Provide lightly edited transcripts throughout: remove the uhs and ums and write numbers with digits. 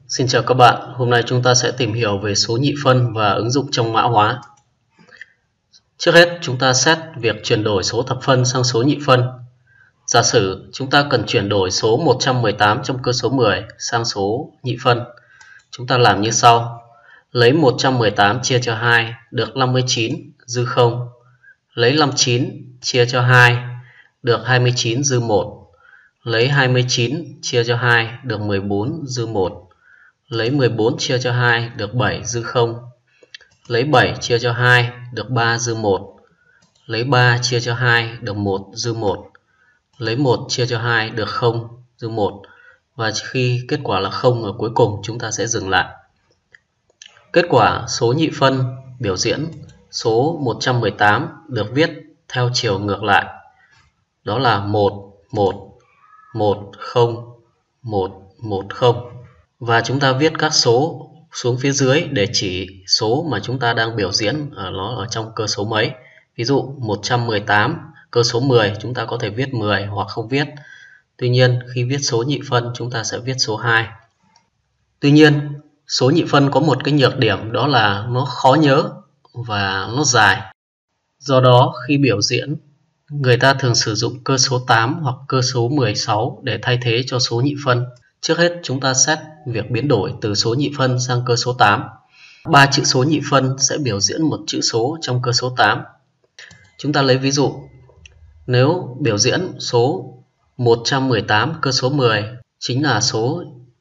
Xin chào các bạn, hôm nay chúng ta sẽ tìm hiểu về số nhị phân và ứng dụng trong mã hóa. Trước hết chúng ta xét việc chuyển đổi số thập phân sang số nhị phân. Giả sử chúng ta cần chuyển đổi số 118 trong cơ số 10 sang số nhị phân. Chúng ta làm như sau. Lấy 118 chia cho 2 được 59 dư 0. Lấy 59 chia cho 2 được 29 dư 1. Lấy 29 chia cho 2 được 14 dư 1. Lấy 14 chia cho 2 được 7 dư 0. Lấy 7 chia cho 2 được 3 dư 1. Lấy 3 chia cho 2 được 1 dư 1. Lấy 1 chia cho 2 được 0 dư 1. Và khi kết quả là 0 ở cuối cùng chúng ta sẽ dừng lại. Kết quả số nhị phân biểu diễn số 118 được viết theo chiều ngược lại. Đó là 1, 1, 1, 0, 1, 1, 0. Và chúng ta viết các số xuống phía dưới để chỉ số mà chúng ta đang biểu diễn nó ở trong cơ số mấy. Ví dụ 118 cơ số 10 chúng ta có thể viết 10 hoặc không viết. Tuy nhiên khi viết số nhị phân chúng ta sẽ viết số 2. Tuy nhiên số nhị phân có một cái nhược điểm, đó là nó khó nhớ và nó dài. Do đó khi biểu diễn người ta thường sử dụng cơ số 8 hoặc cơ số 16 để thay thế cho số nhị phân. Trước hết chúng ta xét việc biến đổi từ số nhị phân sang cơ số 8. 3 chữ số nhị phân sẽ biểu diễn một chữ số trong cơ số 8. Chúng ta lấy ví dụ. Nếu biểu diễn số 118 cơ số 10 chính là số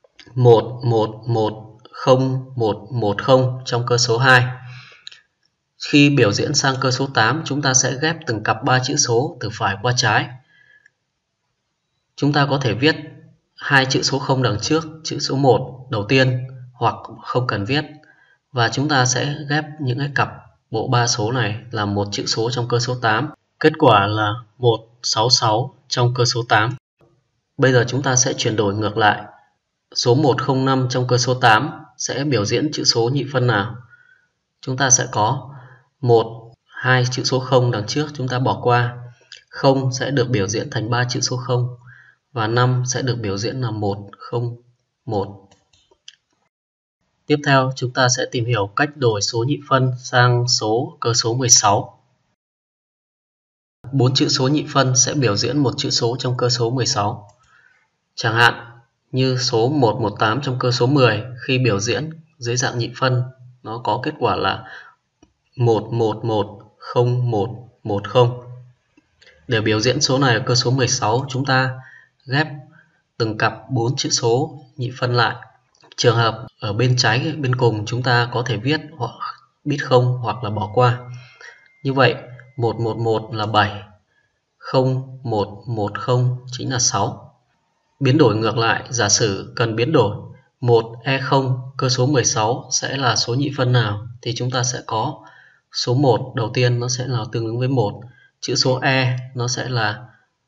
111010 trong cơ số 2. Khi biểu diễn sang cơ số 8 chúng ta sẽ ghép từng cặp 3 chữ số từ phải qua trái. Chúng ta có thể viết hai chữ số 0 đằng trước chữ số 1 đầu tiên hoặc không cần viết, và chúng ta sẽ ghép những cái cặp bộ 3 số này làm một chữ số trong cơ số 8. Kết quả là 166 trong cơ số 8. Bây giờ chúng ta sẽ chuyển đổi ngược lại. Số 105 trong cơ số 8 sẽ biểu diễn chữ số nhị phân nào? Chúng ta sẽ có 2 chữ số 0 đằng trước chúng ta bỏ qua. 0 sẽ được biểu diễn thành 3 chữ số 0. Và 5 sẽ được biểu diễn là 101. Tiếp theo chúng ta sẽ tìm hiểu cách đổi số nhị phân sang cơ số 16. 4 chữ số nhị phân sẽ biểu diễn một chữ số trong cơ số 16. Chẳng hạn như số 118 trong cơ số 10 khi biểu diễn dưới dạng nhị phân nó có kết quả là 1110110. Để biểu diễn số này ở cơ số 16 chúng ta ghép từng cặp 4 chữ số nhị phân lại. Trường hợp ở bên trái bên cùng chúng ta có thể viết hoặc bít 0 hoặc là bỏ qua. Như vậy 111 là 7, 0110 chính là 6. Biến đổi ngược lại, giả sử cần biến đổi 1E0 cơ số 16 sẽ là số nhị phân nào, thì chúng ta sẽ có số 1 đầu tiên nó sẽ là tương ứng với 1, chữ số E nó sẽ là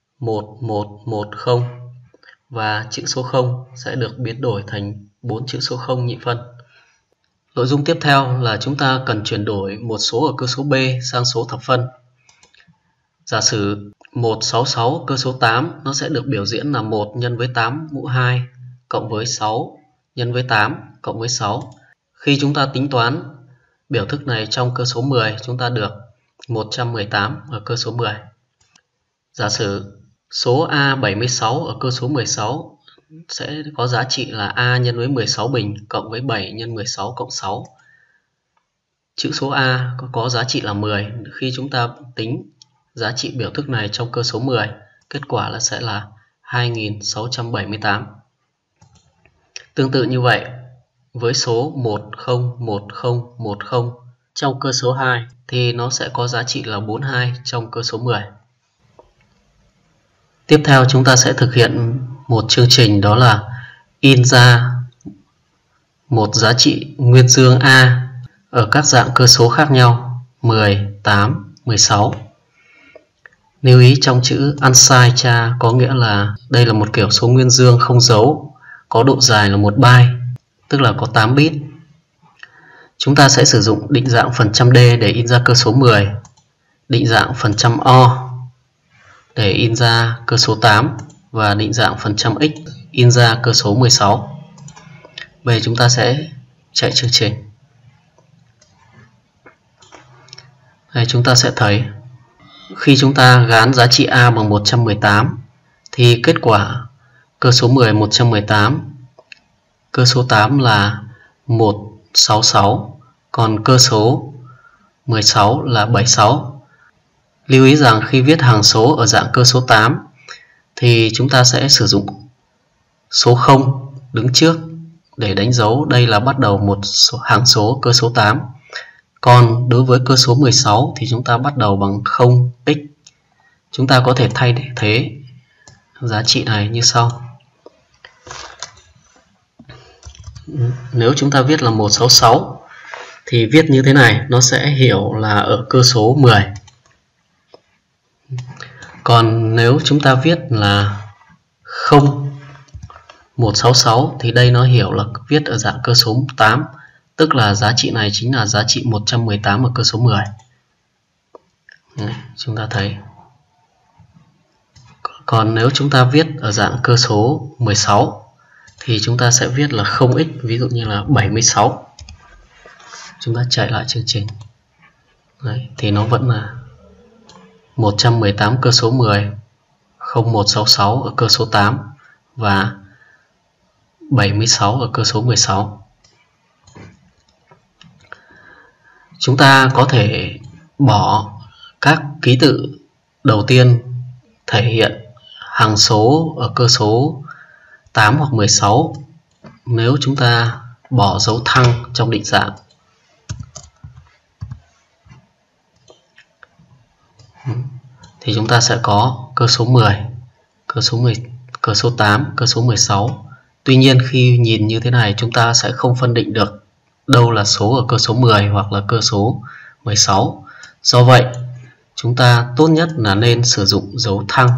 1110 và chữ số 0 sẽ được biến đổi thành 4 chữ số 0 nhị phân. Nội dung tiếp theo là chúng ta cần chuyển đổi một số ở cơ số B sang số thập phân. Giả sử 166 cơ số 8 nó sẽ được biểu diễn là 1 nhân với 8 mũ 2 cộng với 6 nhân với 8 cộng với 6. Khi chúng ta tính toán biểu thức này trong cơ số 10 chúng ta được 118 ở cơ số 10. Giả sử số A76 ở cơ số 16 sẽ có giá trị là A nhân với 16 bình cộng với 7 nhân 16 cộng 6. Chữ số A có giá trị là 10. Khi chúng ta tính giá trị biểu thức này trong cơ số 10, kết quả là sẽ là 2678. Tương tự như vậy, với số 101010 trong cơ số 2 thì nó sẽ có giá trị là 42 trong cơ số 10. Tiếp theo chúng ta sẽ thực hiện một chương trình, đó là in ra một giá trị nguyên dương A ở các dạng cơ số khác nhau 10, 8, 16. Lưu ý trong chữ unsigned char có nghĩa là đây là một kiểu số nguyên dương không dấu, có độ dài là 1 byte, tức là có 8 bit. Chúng ta sẽ sử dụng định dạng phần trăm D để in ra cơ số 10, định dạng phần trăm O để in ra cơ số 8 và định dạng phần trăm x in ra cơ số 16. Bây giờ chúng ta sẽ chạy chương trình. Đây, chúng ta sẽ thấy khi chúng ta gán giá trị A bằng 118 thì kết quả cơ số 10 118, cơ số 8 là 166, còn cơ số 16 là 76. Lưu ý rằng khi viết hằng số ở dạng cơ số 8 thì chúng ta sẽ sử dụng số 0 đứng trước để đánh dấu đây là bắt đầu một hằng số cơ số 8. Còn đối với cơ số 16 thì chúng ta bắt đầu bằng 0x. Chúng ta có thể thay thế giá trị này như sau. Nếu chúng ta viết là 166 thì viết như thế này, nó sẽ hiểu là ở cơ số 10. Còn nếu chúng ta viết là 0166 thì đây nó hiểu là viết ở dạng cơ số 8, tức là giá trị này chính là giá trị 118 ở cơ số 10. Đấy, chúng ta thấy. Còn nếu chúng ta viết ở dạng cơ số 16 thì chúng ta sẽ viết là 0x, ví dụ như là 76. Chúng ta chạy lại chương trình. Đấy, thì nó vẫn là 118 cơ số 10, 0166 ở cơ số 8 và 76 ở cơ số 16. Chúng ta có thể bỏ các ký tự đầu tiên thể hiện hằng số ở cơ số 8 hoặc 16 nếu chúng ta bỏ dấu thăng trong định dạng. Thì chúng ta sẽ có cơ số 10, cơ số 8, cơ số 16. Tuy nhiên khi nhìn như thế này chúng ta sẽ không phân định được đâu là số ở cơ số 10 hoặc là cơ số 16. Do vậy, chúng ta tốt nhất là nên sử dụng dấu thăng.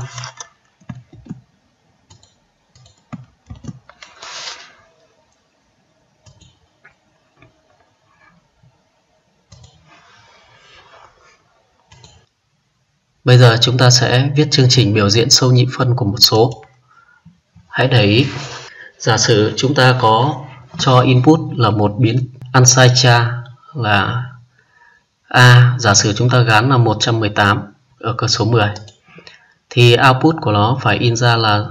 Bây giờ chúng ta sẽ viết chương trình biểu diễn số nhị phân của một số. Hãy để ý, giả sử chúng ta có cho input là một biến Ansacha là A, giả sử chúng ta gán là 118 ở cơ số 10 thì output của nó phải in ra là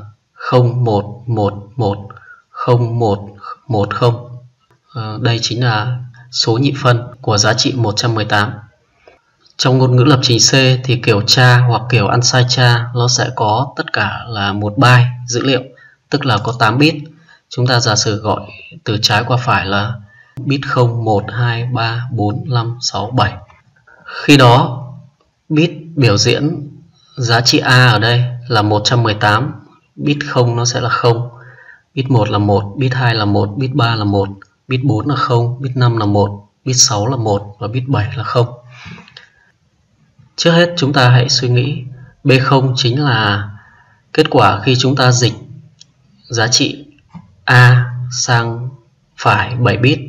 0111 0110. Đây chính là số nhị phân của giá trị 118. Trong ngôn ngữ lập trình C thì kiểu tra hoặc kiểu Ansacha nó sẽ có tất cả là một byte dữ liệu, tức là có 8 bit. Chúng ta giả sử gọi từ trái qua phải là bit 0, 1, 2, 3, 4, 5, 6, 7. Khi đó bit biểu diễn giá trị A ở đây là 118, bit 0 nó sẽ là 0, bit 1 là 1, bit 2 là 1, bit 3 là 1, bit 4 là 0, bit 5 là 1, bit 6 là 1 và bit 7 là 0. Trước hết chúng ta hãy suy nghĩ B0 chính là kết quả khi chúng ta dịch giá trị A sang phải 7 bit.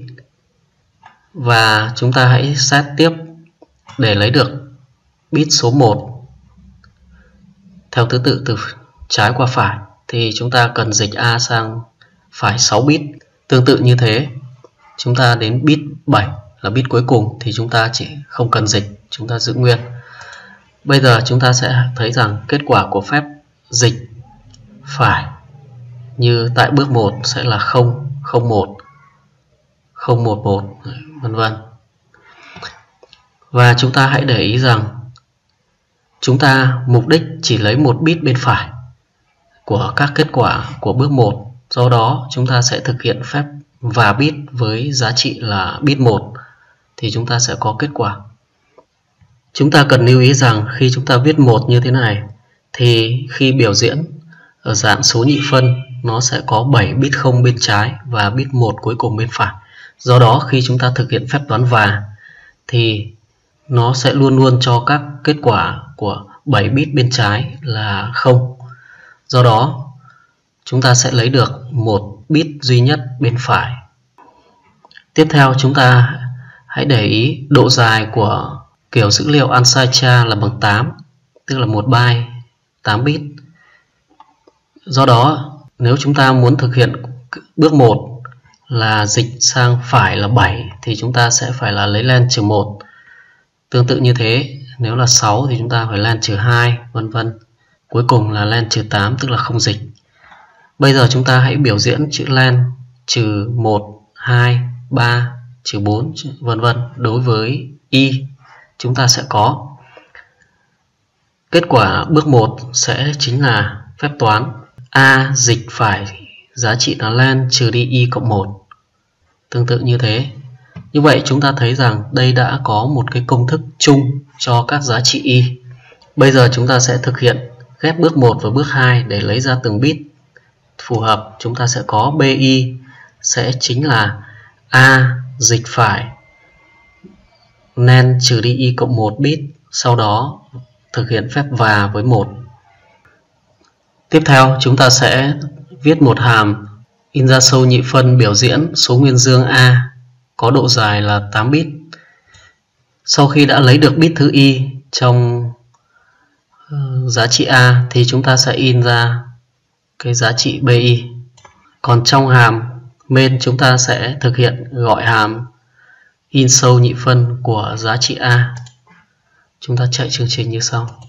Và chúng ta hãy set tiếp để lấy được bit số 1 theo thứ tự từ trái qua phải thì chúng ta cần dịch A sang phải 6 bit. Tương tự như thế, chúng ta đến bit 7 là bit cuối cùng thì chúng ta chỉ không cần dịch, chúng ta giữ nguyên. Bây giờ chúng ta sẽ thấy rằng kết quả của phép dịch phải như tại bước 1 sẽ là 0, 01, 011, vân vân. Và chúng ta hãy để ý rằng chúng ta mục đích chỉ lấy một bit bên phải của các kết quả của bước 1. Do đó chúng ta sẽ thực hiện phép và bit với giá trị là bit 1 thì chúng ta sẽ có kết quả. Chúng ta cần lưu ý rằng khi chúng ta viết 1 như thế này thì khi biểu diễn ở dạng số nhị phân nó sẽ có 7 bit 0 bên trái và bit 1 cuối cùng bên phải. Do đó khi chúng ta thực hiện phép toán và thì nó sẽ luôn luôn cho các kết quả của 7 bit bên trái là 0. Do đó chúng ta sẽ lấy được một bit duy nhất bên phải. Tiếp theo chúng ta hãy để ý độ dài của kiểu dữ liệu Ansacha là bằng 8, tức là một byte 8 bit. Do đó nếu chúng ta muốn thực hiện bước 1 là dịch sang phải là 7 thì chúng ta sẽ phải là lấy len trừ 1. Tương tự như thế, nếu là 6 thì chúng ta phải len trừ 2, vân vân. Cuối cùng là len trừ 8, tức là không dịch. Bây giờ chúng ta hãy biểu diễn chữ len trừ 1, 2, 3, trừ 4, vân vân. Đối với y, chúng ta sẽ có kết quả bước 1 sẽ chính là phép toán A dịch phải giá trị là len trừ đi y cộng 1. Tương tự như thế. Như vậy chúng ta thấy rằng đây đã có một cái công thức chung cho các giá trị y. Bây giờ chúng ta sẽ thực hiện ghép bước 1 và bước 2 để lấy ra từng bit phù hợp. Chúng ta sẽ có BI sẽ chính là A dịch phải len trừ đi y cộng 1 bit, sau đó thực hiện phép và với 1. Tiếp theo chúng ta sẽ viết một hàm in ra sâu nhị phân biểu diễn số nguyên dương A có độ dài là 8 bit. Sau khi đã lấy được bit thứ y trong giá trị A thì chúng ta sẽ in ra cái giá trị BI. Còn trong hàm main chúng ta sẽ thực hiện gọi hàm in sâu nhị phân của giá trị A. Chúng ta chạy chương trình như sau.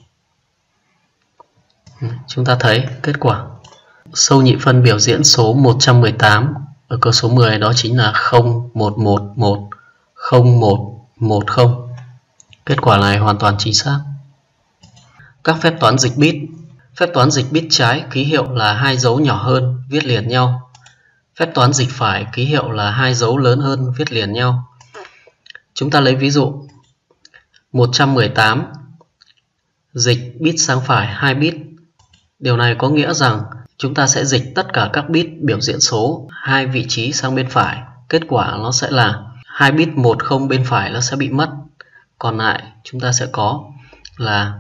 Chúng ta thấy kết quả sâu nhị phân biểu diễn số 118 ở cơ số 10, đó chính là 0111 0110. Kết quả này hoàn toàn chính xác. Các phép toán dịch bit. Phép toán dịch bit trái ký hiệu là 2 dấu nhỏ hơn viết liền nhau. Phép toán dịch phải ký hiệu là 2 dấu lớn hơn viết liền nhau. Chúng ta lấy ví dụ 118 dịch bit sang phải 2 bit. Điều này có nghĩa rằng chúng ta sẽ dịch tất cả các bit biểu diễn số 2 vị trí sang bên phải. Kết quả nó sẽ là 2 bit 10 bên phải nó sẽ bị mất. Còn lại chúng ta sẽ có là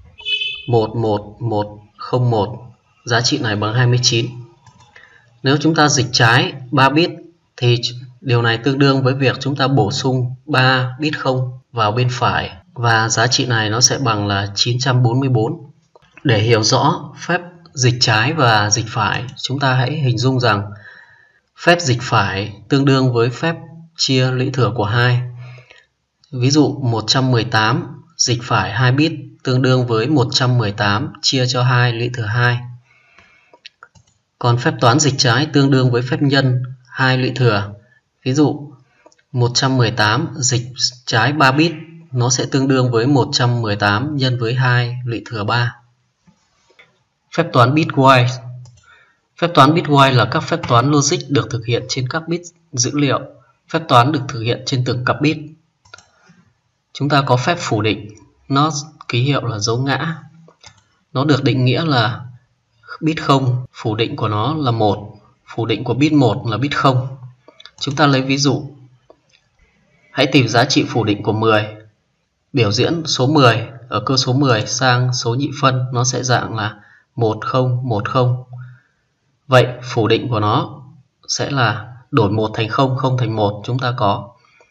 11101, giá trị này bằng 29. Nếu chúng ta dịch trái 3 bit thì điều này tương đương với việc chúng ta bổ sung 3 bit 0 vào bên phải và giá trị này nó sẽ bằng là 944. Để hiểu rõ phép dịch trái và dịch phải, chúng ta hãy hình dung rằng phép dịch phải tương đương với phép chia lũy thừa của 2. Ví dụ 118 dịch phải 2 bit tương đương với 118 chia cho 2 lũy thừa 2. Còn phép toán dịch trái tương đương với phép nhân 2 lũy thừa. Ví dụ 118 dịch trái 3 bit nó sẽ tương đương với 118 nhân với 2 lũy thừa 3. Phép toán bitwise. Phép toán bitwise là các phép toán logic được thực hiện trên các bit dữ liệu. Phép toán được thực hiện trên từng cặp bit. Chúng ta có phép phủ định, nó ký hiệu là dấu ngã. Nó được định nghĩa là bit 0, phủ định của nó là 1, phủ định của bit 1 là bit 0. Chúng ta lấy ví dụ. Hãy tìm giá trị phủ định của 10. Biểu diễn số 10 ở cơ số 10 sang số nhị phân nó sẽ dạng là 1010. Vậy phủ định của nó sẽ là đổi 1 thành 0, 0 thành 1, chúng ta có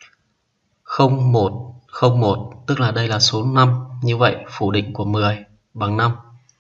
0101, tức là đây là số 5. Như vậy phủ định của 10 bằng 5.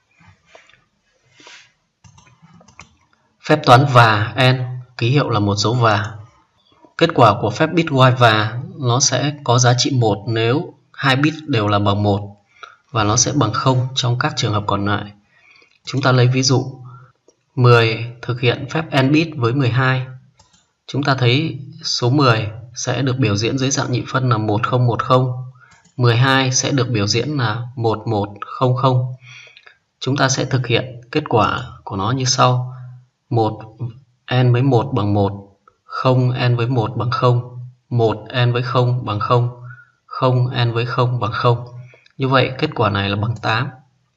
Phép toán và AND ký hiệu là một dấu và. Kết quả của phép bitwise và nó sẽ có giá trị 1 nếu 2 bit đều là bằng 1 và nó sẽ bằng 0 trong các trường hợp còn lại. Chúng ta lấy ví dụ 10 thực hiện phép AND bit với 12. Chúng ta thấy số 10 sẽ được biểu diễn dưới dạng nhị phân là 1010. 12 sẽ được biểu diễn là 1100. Chúng ta sẽ thực hiện kết quả của nó như sau. 1 AND với 1 bằng 1, 0 AND với 1 bằng 0, 1 AND với 0 bằng 0, 0 AND với 0 bằng 0. Như vậy kết quả này là bằng 8.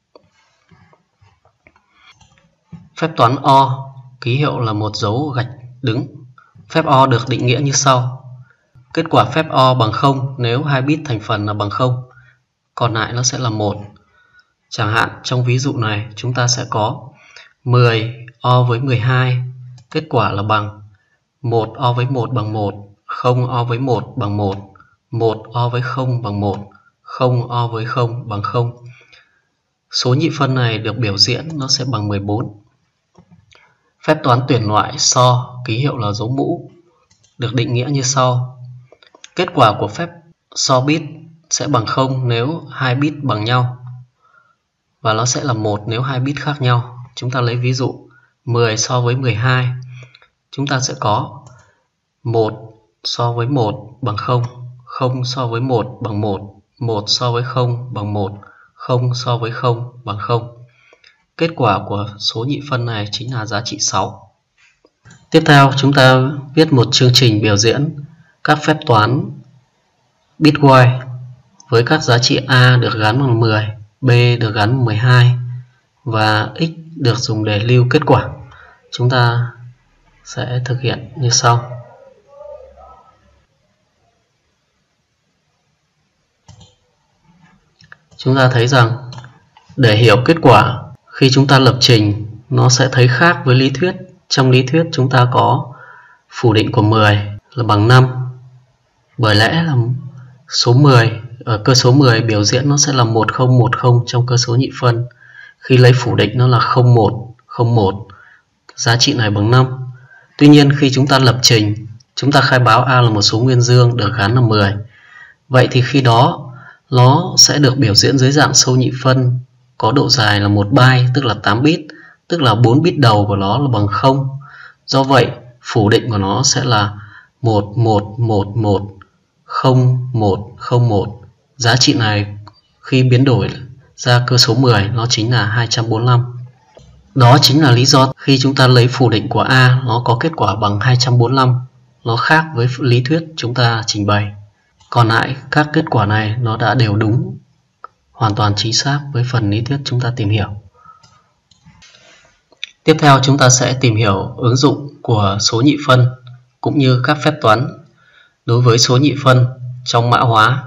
Phép toán OR ký hiệu là một dấu gạch đứng. Phép OR được định nghĩa như sau. Kết quả phép OR bằng 0 nếu 2 bit thành phần là bằng 0, còn lại nó sẽ là 1. Chẳng hạn trong ví dụ này chúng ta sẽ có 10 OR với 12, kết quả là bằng 1 OR với 1 bằng 1, 0 OR với 1 bằng 1, 1 OR với 0 bằng 1, 0 OR với 0 bằng 0. Số nhị phân này được biểu diễn nó sẽ bằng 14. Phép toán tuyển loại SOR ký hiệu là dấu mũ. được định nghĩa như sau. Kết quả của phép so bit sẽ bằng 0 nếu hai bit bằng nhau, và nó sẽ là 1 nếu hai bit khác nhau. Chúng ta lấy ví dụ 10 so với 12, chúng ta sẽ có 1 so với 1 bằng 0, 0 so với 1 bằng 1, 1 so với 0 bằng 1, 0 so với 0 bằng 0. Kết quả của số nhị phân này chính là giá trị 6. Tiếp theo chúng ta viết một chương trình biểu diễn các phép toán bitwise với các giá trị A được gắn bằng 10, B được gắn bằng 12 và X được dùng để lưu kết quả. Chúng ta sẽ thực hiện như sau. Chúng ta thấy rằng để hiểu kết quả khi chúng ta lập trình nó sẽ thấy khác với lý thuyết. Trong lý thuyết chúng ta có phủ định của 10 là bằng 5, bởi lẽ là số 10 ở cơ số 10 biểu diễn nó sẽ là 1010 trong cơ số nhị phân. Khi lấy phủ định nó là 0101, giá trị này bằng 5. Tuy nhiên khi chúng ta lập trình, chúng ta khai báo A là một số nguyên dương được gắn là 10. Vậy thì khi đó nó sẽ được biểu diễn dưới dạng số nhị phân có độ dài là 1 byte, tức là 8 bit, tức là 4 bit đầu của nó là bằng 0. Do vậy, phủ định của nó sẽ là 11110101. Giá trị này khi biến đổi ra cơ số 10 nó chính là 245. Đó chính là lý do khi chúng ta lấy phủ định của A nó có kết quả bằng 245. Nó khác với lý thuyết chúng ta trình bày. Còn lại các kết quả này nó đã đều đúng, hoàn toàn chính xác với phần lý thuyết chúng ta tìm hiểu. Tiếp theo chúng ta sẽ tìm hiểu ứng dụng của số nhị phân cũng như các phép toán đối với số nhị phân trong mã hóa.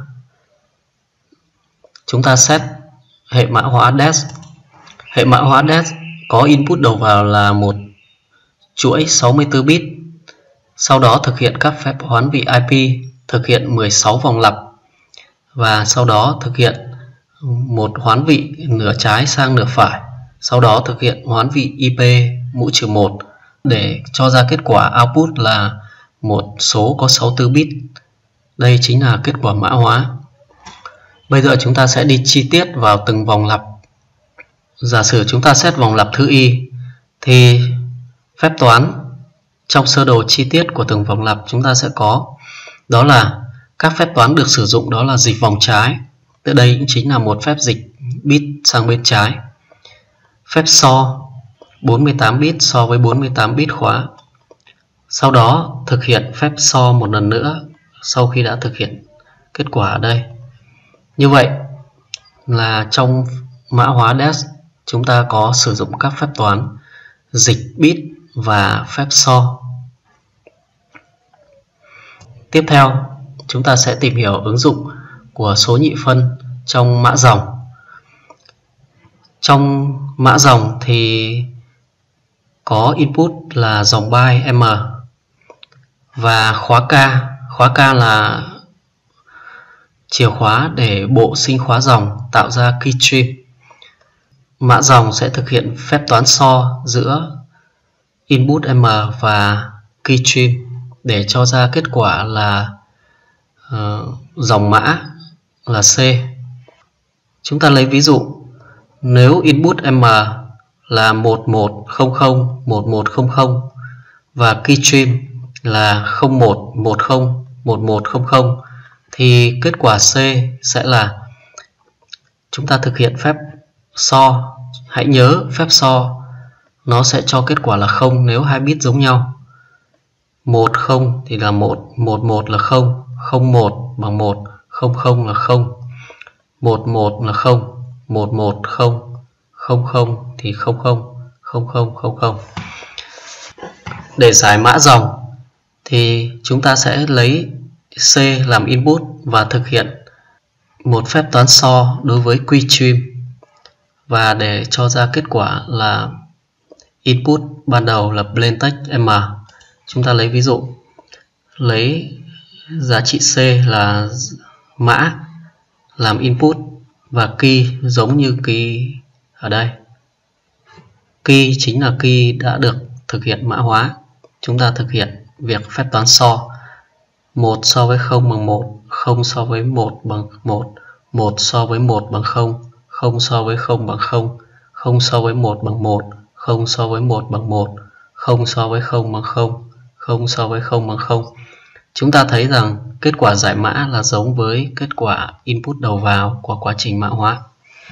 Chúng ta xét hệ mã hóa DES. Hệ mã hóa DES có input đầu vào là một chuỗi 64 bit. Sau đó thực hiện các phép hoán vị IP, thực hiện 16 vòng lặp và sau đó thực hiện một hoán vị nửa trái sang nửa phải. Sau đó thực hiện hoán vị IP mũ trừ 1 để cho ra kết quả output là một số có 64 bit. Đây chính là kết quả mã hóa. Bây giờ chúng ta sẽ đi chi tiết vào từng vòng lặp. Giả sử chúng ta xét vòng lặp thứ y thì phép toán trong sơ đồ chi tiết của từng vòng lặp chúng ta sẽ có, đó là các phép toán được sử dụng đó là dịch vòng trái. Từ đây cũng chính là một phép dịch bit sang bên trái. Phép so 48 bit so với 48 bit khóa. Sau đó thực hiện phép so một lần nữa sau khi đã thực hiện kết quả ở đây. Như vậy là trong mã hóa DES chúng ta có sử dụng các phép toán dịch bit và phép so. Tiếp theo chúng ta sẽ tìm hiểu ứng dụng của số nhị phân trong mã dòng. Trong mã dòng thì có input là dòng byte M và khóa K. Khóa K là chìa khóa để bộ sinh khóa dòng tạo ra keystream. Mã dòng sẽ thực hiện phép toán so giữa input M và keystream để cho ra kết quả là dòng mã là C. Chúng ta lấy ví dụ, nếu input M là 11001100 và keystream là 01101100 thì kết quả C sẽ là, chúng ta thực hiện phép so. Hãy nhớ phép so nó sẽ cho kết quả là 0 nếu hai bit giống nhau. 10 thì là 1, 11 là 0, 01 bằng 1, 00 là 0, 11 là 0, 11 0, 00 thì 00, 0000. Để giải mã dòng thì chúng ta sẽ lấy C làm input và thực hiện một phép toán so đối với keystream, và để cho ra kết quả là input ban đầu là plaintext M. Chúng ta lấy ví dụ, lấy giá trị C là mã làm input và key giống như key ở đây. Key chính là key đã được thực hiện mã hóa. Chúng ta thực hiện việc phép toán so 1 so với 0 bằng 1, 0 so với 1 bằng 1, 1 so với 1 bằng 0, 0 so với 0 bằng 0, 0 so với 1 bằng 1, 0 so với 1 bằng 1, 0 so với 0 bằng 0, 0 so với 0 bằng 0. Chúng ta thấy rằng kết quả giải mã là giống với kết quả input đầu vào của quá trình mã hóa.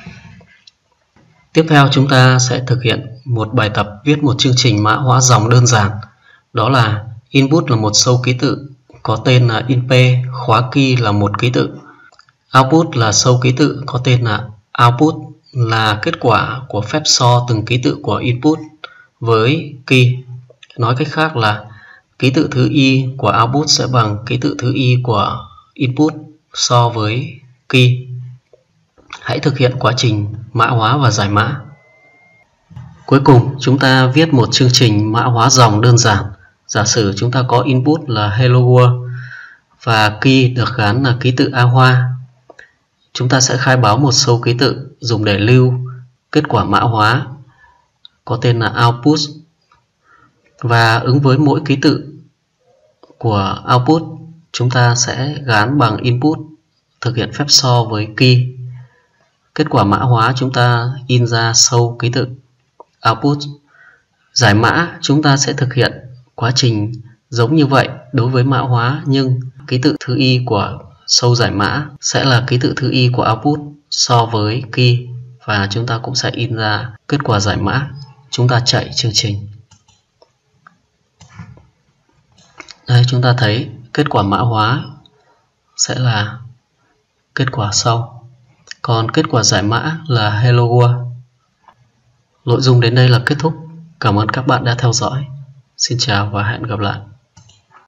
Tiếp theo chúng ta sẽ thực hiện một bài tập viết một chương trình mã hóa dòng đơn giản. Đó là input là một sâu ký tự có tên là inp, khóa key là một ký tự. Output là sâu ký tự có tên là output, là kết quả của phép so từng ký tự của input với key. Nói cách khác là ký tự thứ y của output sẽ bằng ký tự thứ y của input so với key. Hãy thực hiện quá trình mã hóa và giải mã. Cuối cùng chúng ta viết một chương trình mã hóa dòng đơn giản. Giả sử chúng ta có input là hello world và key được gắn là ký tự A Hoa. Chúng ta sẽ khai báo một số ký tự dùng để lưu kết quả mã hóa có tên là output, và ứng với mỗi ký tự của output chúng ta sẽ gán bằng input, thực hiện phép so với key. Kết quả mã hóa chúng ta in ra sâu ký tự output. Giải mã chúng ta sẽ thực hiện quá trình giống như vậy đối với mã hóa, nhưng ký tự thứ y của sâu giải mã sẽ là ký tự thứ y của output so với key, và chúng ta cũng sẽ in ra kết quả giải mã. Chúng ta chạy chương trình. Đây, chúng ta thấy kết quả mã hóa sẽ là kết quả sau, còn kết quả giải mã là hello world. Nội dung đến đây là kết thúc. Cảm ơn các bạn đã theo dõi. Xin chào và hẹn gặp lại.